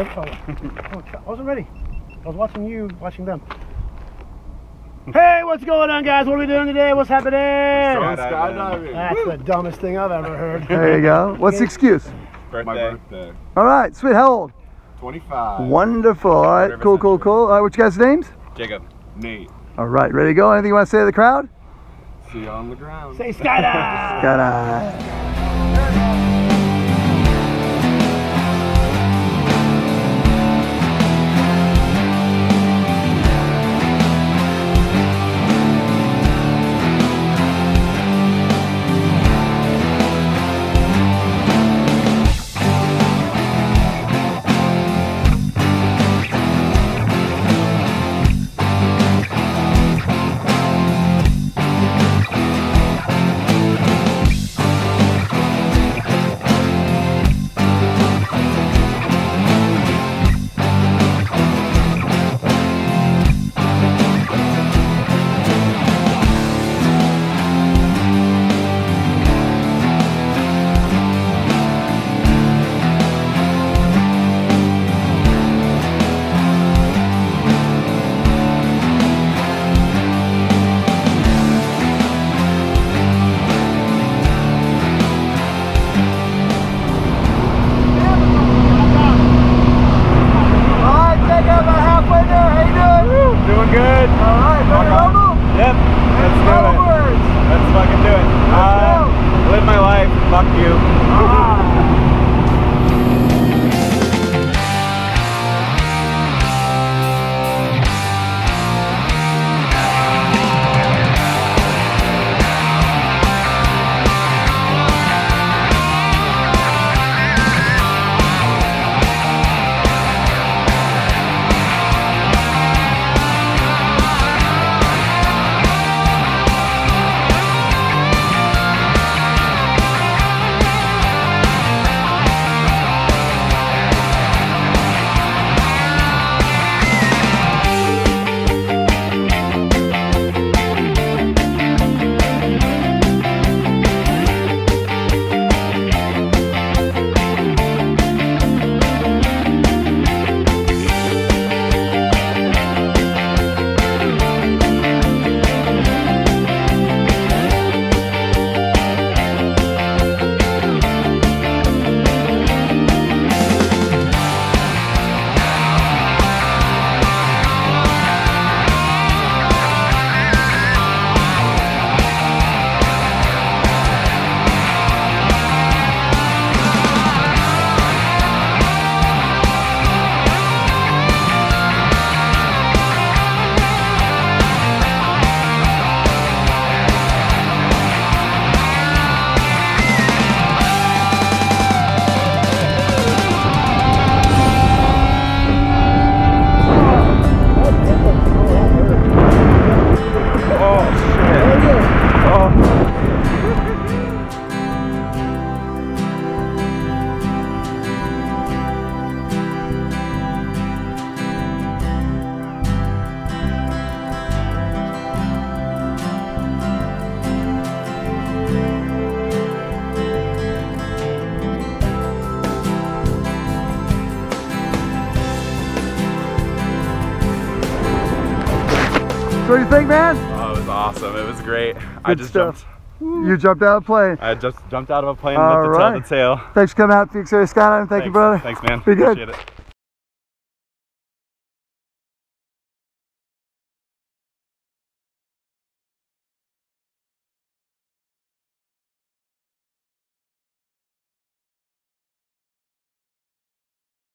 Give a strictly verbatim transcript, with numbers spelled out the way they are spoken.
Oh, oh, I wasn't ready. I was watching you, watching them. Hey, what's going on, guys? What are we doing today? What's happening? Skydiving. That's the dumbest thing I've ever heard. There you go. What's the excuse? Birthday. My birthday. All right, sweet. How old? twenty-five. Wonderful. All right, cool, cool, cool. All right, what's your guys' names? Jacob. Nate. All right, ready to go? Anything you want to say to the crowd? See you on the ground. Say skydive! Skydive. Doing good. All right, ready to rumble? Yep. Let's do Final it. words. Let's fucking do it. Let's Uh, live my life. Fuck you. Ah. So what do you think, man? Oh, it was awesome. It was great. Good I just stuff. jumped. You jumped out of a plane. I just jumped out of a plane and All let the right. tail the tail. Thanks for coming out to Phoenix Area Skydiving. Thank Thanks. you, brother. Thanks, man. Be good. Appreciate it.